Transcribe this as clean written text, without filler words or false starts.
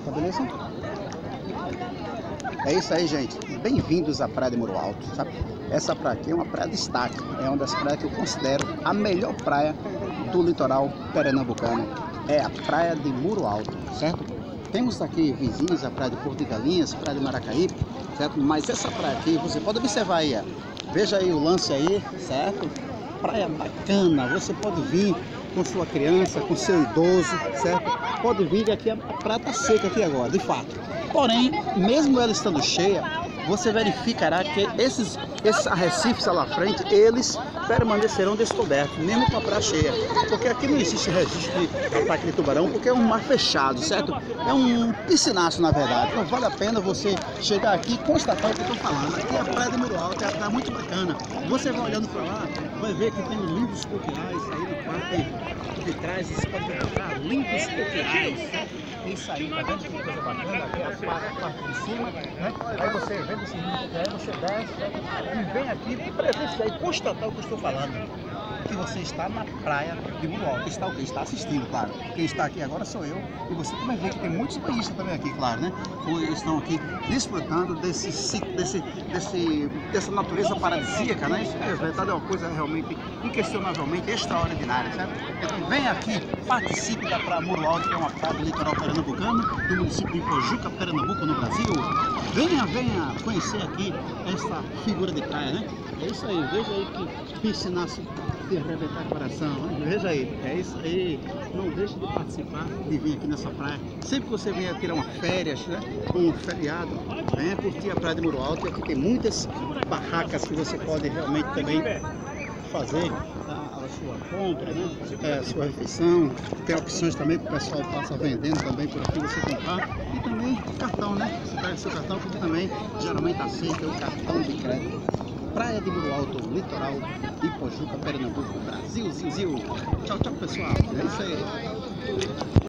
Tá beleza? É isso aí, gente. Bem-vindos à Praia de Muro Alto, sabe? Essa praia aqui é uma praia de destaque. É uma das praias que eu considero a melhor praia do litoral pernambucano. É a Praia de Muro Alto, certo? Temos aqui vizinhos a Praia de Porto de Galinhas, Praia de Maracaípe, certo? Mas essa praia aqui, você pode observar aí, ó. Veja aí o lance aí, certo? Praia bacana, você pode vir com sua criança, com seu idoso, certo? Pode vir aqui, a praia tá seca aqui agora, de fato. Porém, mesmo ela estando cheia, você verificará que esses arrecifes lá à frente, eles permanecerão descobertos, mesmo com a praia cheia. Porque aqui não existe registro de ataque de tubarão, porque é um mar fechado, certo? É um piscinaço, na verdade. Então vale a pena você chegar aqui e constatar o que eu estou falando. Aqui é a Praia de Muro Alto, é uma praia muito bacana. Você vai olhando para lá, vai ver que tem lindos coqueirais aí na parte de trás, você pode encontrar lindos coqueirais, certo? Isso aí, tá vendo que coisa bacana? Aqui é a parte de cima, né? Aí você vê esse lindo coqueiral, você desce, né? E vem aqui presenciar e constatar o que eu estou falando. Que você está na praia de Muro Alto. Está o que? Está assistindo, claro. Quem está aqui agora sou eu. E você também vê que tem muitos banhistas também aqui, claro, né? Estão aqui desfrutando dessa natureza paradisíaca, né? Isso é verdade, é uma coisa realmente, inquestionavelmente extraordinária, certo? Então vem aqui, participe da Praia Muro Alto, que é uma praia do litoral pernambucano, do município de Ipojuca, Pernambuco, no Brasil. Venha conhecer aqui essa figura de praia, né? É isso aí, veja aí que piscinaço de arrebentar o coração, né? Veja aí, é isso aí. Não deixe de participar, de vir aqui nessa praia. Sempre que você venha tirar uma férias, né? Um feriado, venha curtir a Praia de Muro Alto. E aqui tem muitas barracas que você pode realmente também fazer a sua compra, né? A sua refeição. Tem opções também que o pessoal passa vendendo também por aqui, você comprar. E também cartão, né? Você pega seu cartão, porque também geralmente aceita o cartão de crédito. Praia de Muro Alto, litoral Ipojuca, Pernambuco, Brasil, Zil. Tchau, tchau, pessoal. É isso aí.